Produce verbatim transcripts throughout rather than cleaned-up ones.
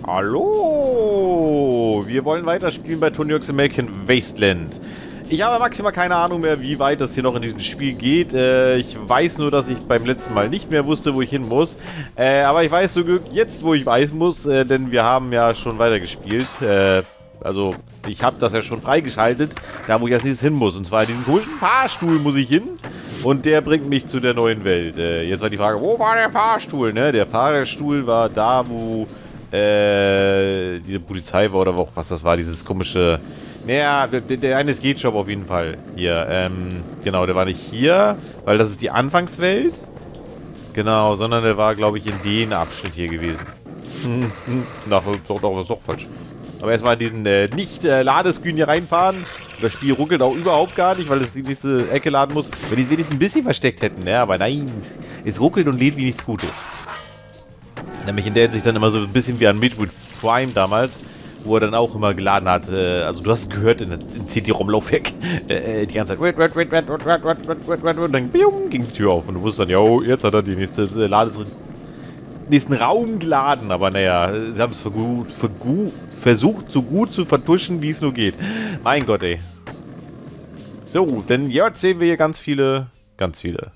Hallo! Wir wollen weiterspielen bei Tony Hawk's American Wasteland. Ich habe maximal keine Ahnung mehr, wie weit das hier noch in diesem Spiel geht. Äh, ich weiß nur, dass ich beim letzten Mal nicht mehr wusste, wo ich hin muss. Äh, aber ich weiß so jetzt, wo ich weiß muss, äh, denn wir haben ja schon weitergespielt. Äh, also, ich habe das ja schon freigeschaltet, da wo ich als nächstes hin muss. Und zwar diesen komischen Fahrstuhl muss ich hin. Und der bringt mich zu der neuen Welt. Äh, jetzt war die Frage, wo war der Fahrstuhl? Ne? Der Fahrstuhl war da, wo äh, diese Polizei war oder auch was das war, dieses komische... Naja, der, der eine Skate-Shop auf jeden Fall. Hier, ähm, genau, der war nicht hier, weil das ist die Anfangswelt. Genau, sondern der war, glaube ich, in den Abschnitt hier gewesen. Hm, hm, doch, doch, doch, das ist doch falsch. Aber erstmal diesen äh, Nicht-Ladescreen hier reinfahren. Das Spiel ruckelt auch überhaupt gar nicht, weil es die nächste Ecke laden muss. Wenn die es wenigstens ein bisschen versteckt hätten, ne? Aber nein, es ruckelt und lädt wie nichts Gutes. Nämlich in der Hinsicht dann immer so ein bisschen wie an Midwood Prime damals, wo er dann auch immer geladen hat. Äh, also du hast es gehört in, in C D-ROM-Laufwerk äh, die ganze Zeit. Und dann bium, ging die Tür auf und du wusstest dann, jo, jetzt hat er die nächste äh, Lades nächsten Raum geladen. Aber naja, sie haben es vergut, vergu versucht, so gut zu vertuschen, wie es nur geht. Mein Gott, ey. So, denn jetzt sehen wir hier ganz viele, ganz viele.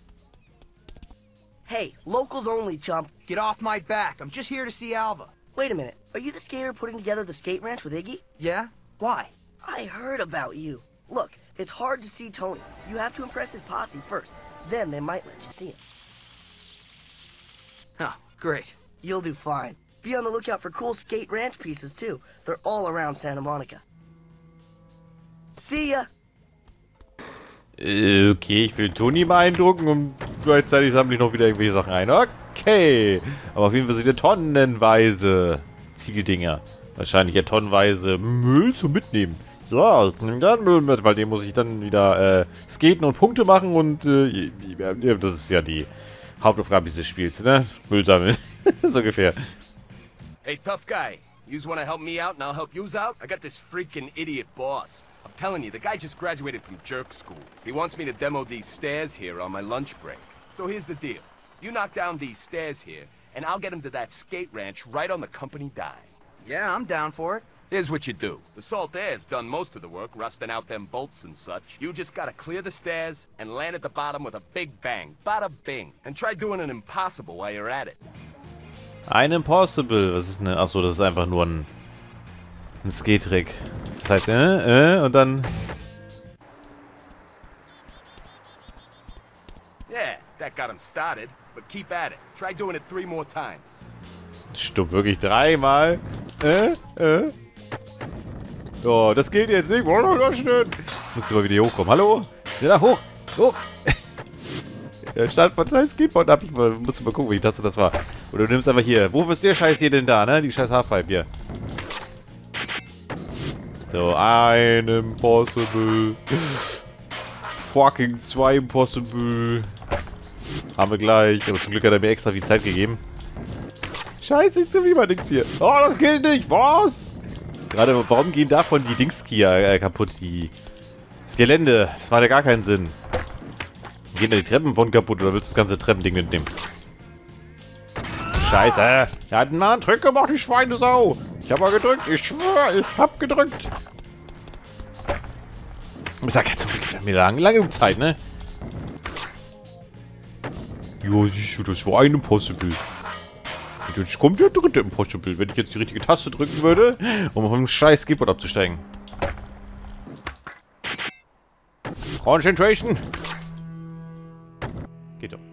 Hey, locals only, chump. Get off my back. I'm just here to see Alva. Wait a minute. Are you the skater putting together the skate ranch with Iggy? Yeah? Why? I heard about you. Look, it's hard to see Tony. You have to impress his posse first. Then they might let you see him. Oh, great. You'll do fine. Be on the lookout for cool skate ranch pieces, too. They're all around Santa Monica. See ya! Okay, ich will Toni beeindrucken und gleichzeitig sammle ich noch wieder irgendwelche Sachen ein. Okay. Aber auf jeden Fall sind ja tonnenweise Ziegeldinger. Wahrscheinlich ja tonnenweise Müll zu mitnehmen. So, ich nehme dann Müll mit, weil den muss ich dann wieder äh, skaten und Punkte machen und äh, das ist ja die Hauptaufgabe dieses Spiels, ne? Müll sammeln. So ungefähr. Hey, tough guy. Yous wanna help me out and I'll help yous out? I got this freaking idiot boss. I'm telling you, the guy just graduated from jerk school. He wants me to demo these stairs here on my lunch break. So here's the deal. You knock down these stairs here, and I'll get him to that skate ranch right on the company dime. Yeah, I'm down for it. Here's what you do. The Saltaire's done most of the work, rusting out them bolts and such. You just gotta clear the stairs and land at the bottom with a big bang. Bada bing. And try doing an impossible while you're at it. Ein Impossible. Was ist denn? Achso, das ist einfach nur ein, ein Skate-Trick. Das heißt, äh, äh, und dann... Yeah, that got him started. But keep at it. Try doing it three more times. Stimmt, wirklich dreimal. Äh, äh. Oh, das geht jetzt nicht. Oh, das stimmt. Musst du mal wieder hier hochkommen. Hallo? Ja, da hoch. Hoch. Der Start von seinem Skateboard ab. Ich musste mal gucken, wie das das war. Oder du nimmst einfach hier. Wo ist der Scheiß hier denn da, ne? Die scheiß Halfpipe hier. So, ein Impossible. Fucking zwei Impossible. Haben wir gleich. Aber zum Glück hat er mir extra viel Zeit gegeben. Scheiße, ich ziemlich mal nix hier. Oh, das geht nicht. Was? Gerade, warum gehen davon die Dings hier äh, kaputt? Die, das Gelände. Das macht ja gar keinen Sinn. Gehen da die Treppen von kaputt oder willst du das ganze Treppending mitnehmen? Scheiße. Er hat einen anderen Trick gemacht, die Schweinesau. Ich hab mal gedrückt. Ich schwöre, ich hab gedrückt. Ich sag jetzt, wir haben lange, lange genug Zeit, ne? Ja, siehst du, das war ein Impossible. Und jetzt kommt der dritte Impossible, wenn ich jetzt die richtige Taste drücken würde, um auf dem scheiß Skateboard abzusteigen. Concentration. Geht doch.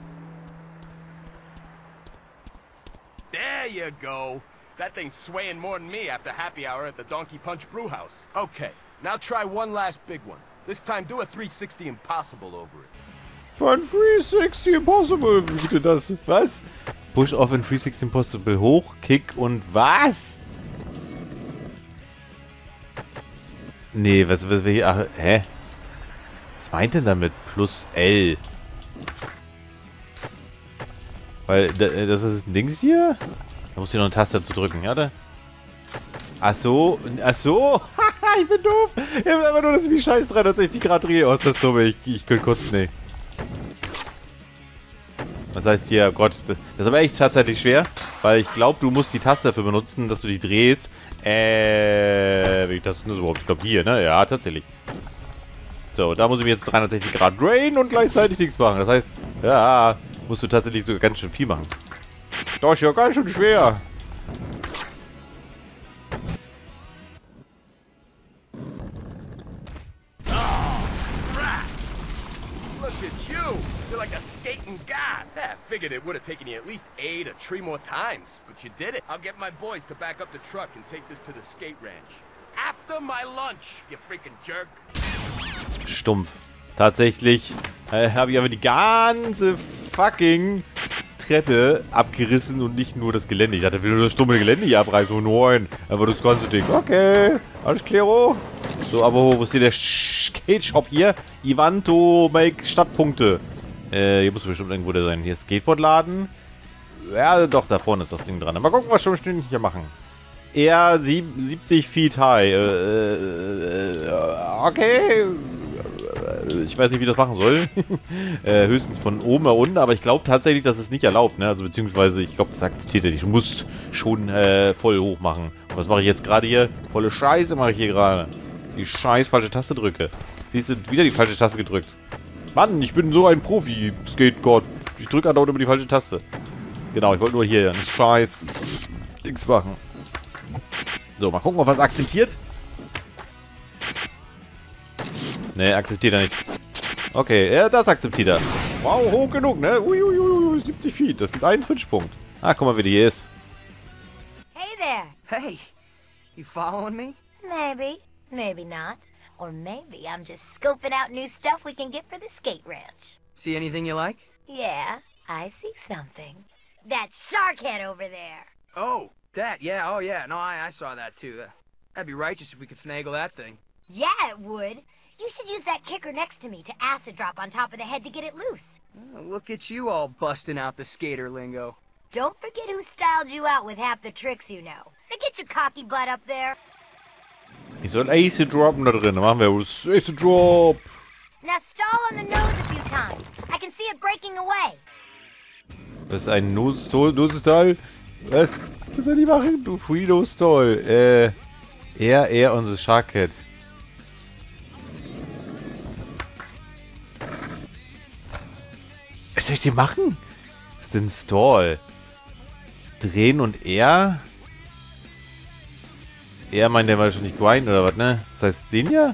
There you go. That thing's swaying more than me after happy hour at the Donkey Punch Brew House. Okay, now try one last big one. This time do a three sixty impossible over it. Ein three sixty Impossible. Wie geht denn das? Was? Push off in three sixty Impossible. Hoch, Kick und was? Nee, was, was wir hier... Ach, hä? Was meint denn damit? Plus L. Weil, das ist ein Dings hier? Da muss ich noch eine Taste dazu drücken, ja? Da? Ach so, ach so. Ich bin doof. Ich bin einfach nur, dass ich mich scheiß dreihundertsechzig Grad drehe. Oh, ist das dumm. Ich, ich könnte kurz, nee. Was heißt hier, Gott, das ist aber echt tatsächlich schwer, weil ich glaube, du musst die Taste dafür benutzen, dass du die drehst. Äh, wie das denn überhaupt? Ich glaube hier, ne? Ja, tatsächlich. So, da muss ich mir jetzt dreihundertsechzig Grad drehen und gleichzeitig nichts machen. Das heißt, ja, musst du tatsächlich sogar ganz schön viel machen. Das ist ja ganz schön schwer. Look at you! You're like a skating god. Yeah, I figured it would have taken you at least eight or three more times, but you did it. I'll get my boys to back up the truck and take this to the skate ranch. After my lunch, you freaking jerk. Stumpf. Tatsächlich äh, habe ich aber die ganze fucking Treppe abgerissen und nicht nur das Gelände. Ich hatte wieder das stumme Gelände hier abreißen. Oh nein, aber das ganze Ding. Okay, alles klaro. So, aber wo ist hier der Skate-Shop hier? Ivanto Make Stadtpunkte. Äh, hier muss bestimmt irgendwo der sein. Hier ist Skateboardladen. Ja, doch, da vorne ist das Ding dran. Mal gucken, was wir schon hier machen. Er siebzig Feet high. Äh, äh, okay. Ich weiß nicht, wie das machen soll. äh, höchstens von oben nach unten, aber ich glaube tatsächlich, dass es nicht erlaubt, ne? Also beziehungsweise, ich glaube, das akzeptiert er nicht. Du musst schon äh, voll hoch machen. Und was mache ich jetzt gerade hier? Volle Scheiße mache ich hier gerade. Die scheiß falsche Taste drücke. Siehst du, wieder die falsche Taste gedrückt. Mann, ich bin so ein Profi, Skate-Gott. Ich drücke andauernd immer die falsche Taste. Genau, ich wollte nur hier einen scheiß Dings machen. So, mal gucken, ob er es akzeptiert. Ne, akzeptiert er nicht. Okay, ja, das akzeptiert er. Wow, hoch genug, ne? Uiuiui, siebzig Feet. Das gibt einen Switch-Punkt. Ah, guck mal, wie die hier ist. Hey there. Hey, you following me? Maybe, maybe not. Or maybe I'm just scoping out new stuff we can get for the skate ranch. See anything you like? Yeah, I see something. That shark head over there. Oh, that, yeah, oh yeah, no, I, I saw that too. Uh, that'd be righteous if we could finagle that thing. Yeah, it would. You should use that kicker next to me to acid drop on top of the head to get it loose. Oh, look at you all busting out the skater lingo. Don't forget who styled you out with half the tricks you know. Now get your cocky butt up there. Ich soll Acid droppen da drin. Dann machen wir Acid Drop. Now stall on the nose a few times. I can see it breaking away. Das ist ein Nose-Stall. Was? Was soll die machen? Du Free-Nose-Stall. Äh. Er, er und the Shark Head. Was soll ich denn machen? Was ist denn Stall? Drehen und er? Er meint der wahrscheinlich grind oder was, ne? Das heißt den ja?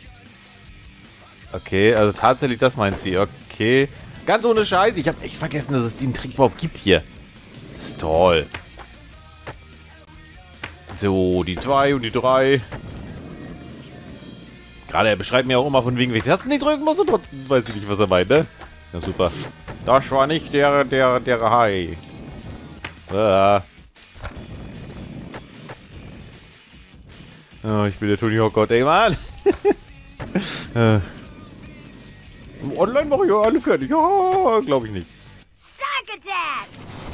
Okay, also tatsächlich das meint sie. Okay. Ganz ohne Scheiß. Ich habe echt vergessen, dass es den Trick überhaupt gibt hier. Stall. So, die zwei und die drei. Gerade er beschreibt mir auch immer von wegen, welche Tasten nicht drücken muss und trotzdem weiß ich nicht, was er meint, ne? Ja, super. Das war nicht der, der, der Hai. Ah. Oh, ich bin der Tony Hawk Gott, ey, Mann. äh. Online mache ich ja alle fertig. Ja, glaube ich nicht. Shark attack!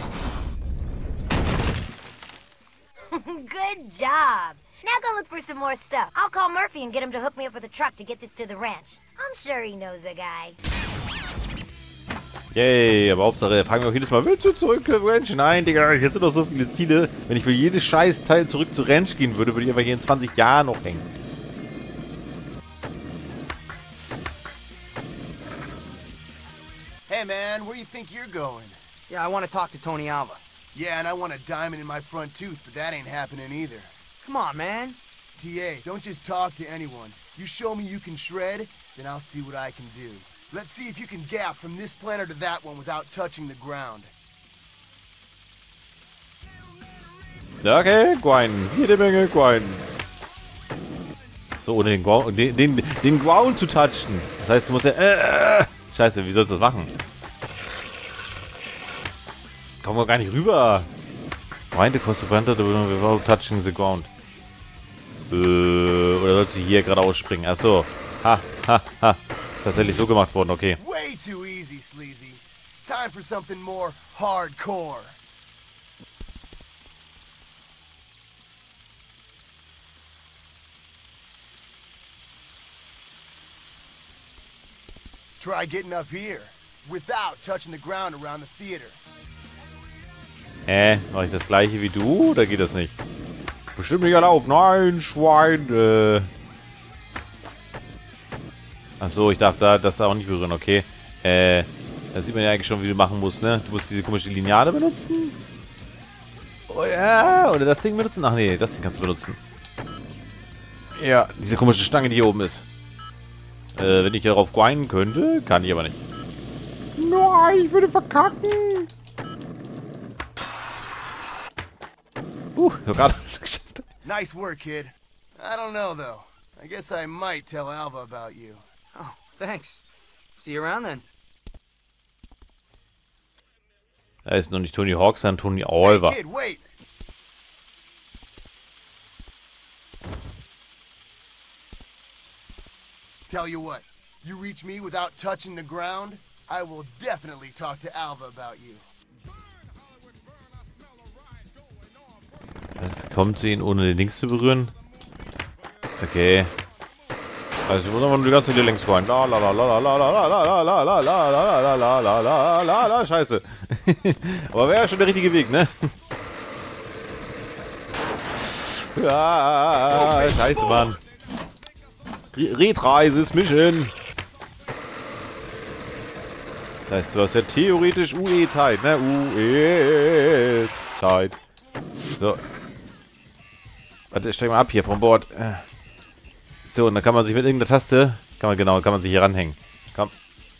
Good job. Now go look for some more stuff. I'll call Murphy and get him to hook me up with a truck to get this to the ranch. I'm sure he knows a guy. Yay, aber Hauptsache, fragen wir auch jedes Mal, willst du zurück zur Ranch? Nein, Digga, jetzt sind doch so viele Ziele. Wenn ich für jedes scheiß Teil zurück zur Ranch gehen würde, würde ich aber hier in zwanzig Jahren noch hängen. Hey man, where you think you're going? Yeah, I want to talk to Tony Alva. Yeah, and I want a diamond in my front tooth, but that ain't happening either. Come on, man. T A, don't just talk to anyone. You show me you can shred, then I'll see what I can do. Let's see if you can gap from this planter to that one without touching the ground. Okay, grinden. Jede Menge grinden. So, ohne den Ground, den, den, den Ground zu touchen. Das heißt, du musst ja... Äh, Scheiße, wie sollst du das machen? Kommen wir gar nicht rüber. Grind the cost of without touching the ground. Äh, oder sollst du hier gerade ausspringen? Achso. Ha, ha, ha. Tatsächlich so gemacht worden, okay. Way too easy, Sleazy. Time for something more hardcore. Try getting up here. without touching the ground around the theater. Hä? Mache ich das gleiche wie du? Oder geht das nicht? Bestimmt nicht erlaubt. Nein, Schwein. Äh. Achso, ich darf da das da auch nicht berühren, okay. Äh, da sieht man ja eigentlich schon, wie du machen musst, ne? Du musst diese komische Lineale benutzen. Oh ja, oder das Ding benutzen? Ach nee, das Ding kannst du benutzen. Ja, diese komische Stange, die hier oben ist. Äh, wenn ich darauf grinden könnte, kann ich aber nicht. Nein, ich würde verkacken. Uh, sogar das geschafft. Nice work, kid. I don't know, though. I guess I might tell Alva about you. Oh, thanks. See you around then. Da ist noch nicht Tony Hawk, sondern Tony Alva. Hey, kid, wait! Tell you what, you reach me without touching the ground, I will definitely talk to Alva about you. Das kommt zu ihnen, ohne den Links zu berühren. Okay. Also ich muss einfach nur die ganze Zeit links rein. La la la la la la la la la la la la la la la la la la Scheiße. Aber wäre ja schon der richtige Weg, ne? Ja, Scheiße, Mann. Retreise ist Mission. Das heißt, du hast ja theoretisch U E-Zeit, ne? U E-Zeit. So. Warte, steig mal ab hier vom Bord. So, und dann kann man sich mit irgendeiner Taste, kann man genau, kann man sich hier ranhängen. Komm.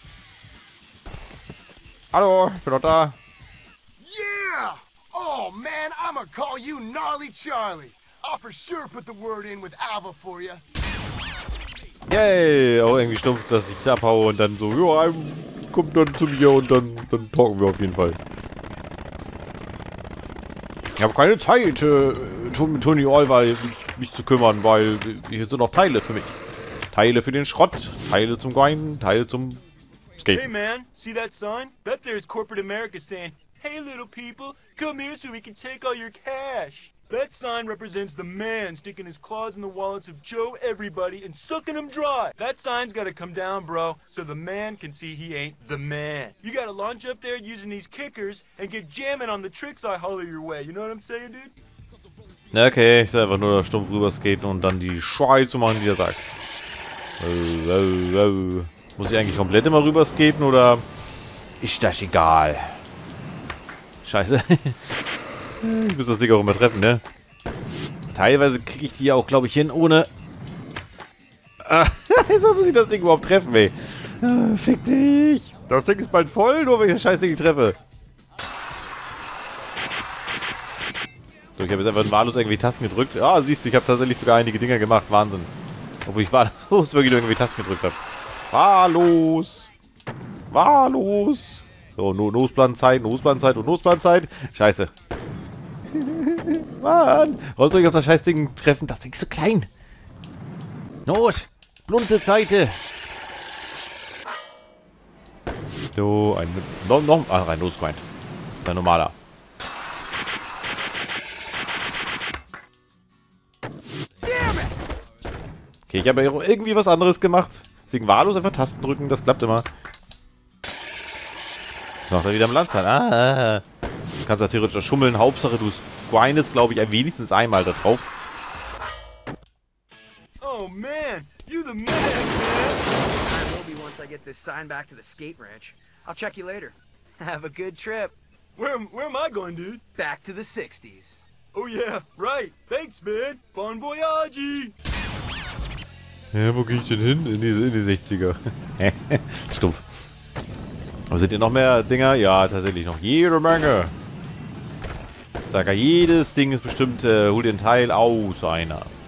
Hallo, ich bin doch da. Yeah! Oh man, I'ma call you Gnarly Charlie. I'll for sure put the word in with Alva for you. Yay! Auch irgendwie stumpf, dass ich da abhaue und dann so, ja, kommt dann zu mir und dann, dann talken wir auf jeden Fall. Ich habe keine Zeit, äh, mit Tony Alva mich zu kümmern, weil hier sind noch Teile für mich. Teile für den Schrott, Teile zum Grinden, Teile zum Skaten. Hey man, see that sign? That there's corporate America saying, hey little people, come here so we can take all your cash. That sign represents the man sticking his claws in the wallets of Joe Everybody and sucking them dry. That sign's gotta come down, bro, so the man can see he ain't the man. You gotta launch up there using these kickers and get jamming on the tricks I holler your way. You know what I'm saying, dude? Okay, ich soll einfach nur stumpf rüber skaten und dann die Scheiße machen, die er sagt. Oh, oh, oh. Muss ich eigentlich komplett immer rüber skaten oder ist das egal? Scheiße. Ich muss das Ding auch immer treffen, ne? Teilweise kriege ich die ja auch, glaube ich, hin, ohne... Ah, so muss ich das Ding überhaupt treffen, ey. Ah, fick dich. Das Ding ist bald voll, nur wenn ich das scheiß Ding treffe. So, ich habe jetzt einfach wahllos irgendwie Tasten gedrückt. Ah, siehst du, ich habe tatsächlich sogar einige Dinger gemacht. Wahnsinn. Obwohl ich wahllos wirklich irgendwie Tasten gedrückt habe. Wahllos. Wahllos. So, no Nosplanzeit, Nosplanzeit und Nosplanzeit. Scheiße. Mann. Warum soll ich auf das scheiß Ding treffen? Das Ding ist so klein. Not. Blunte Seite. So, ein... Noch... noch ach, ein Nosgrind. Ein normaler. Okay, ich habe ja irgendwie was anderes gemacht. Deswegen wahllos einfach Tasten drücken, das klappt immer. Noch da wieder am Land sein. Ah, du kannst ja theoretisch schummeln. Hauptsache, du grindest, glaube ich, wenigstens einmal da drauf. Oh man, you the man, man. I will be once I get this sign back to the skate ranch. I'll check you later. Have a good trip. Where, where am I going, dude? Back to the sixties. Oh yeah, right. Thanks, man. Bon voyage. Ja, wo gehe ich denn hin? In die, in die sechziger. Stumpf. Aber sind hier noch mehr Dinger? Ja, tatsächlich noch jede Menge. Ich sage, jedes Ding ist bestimmt, äh, hol dir ein Teil aus einer.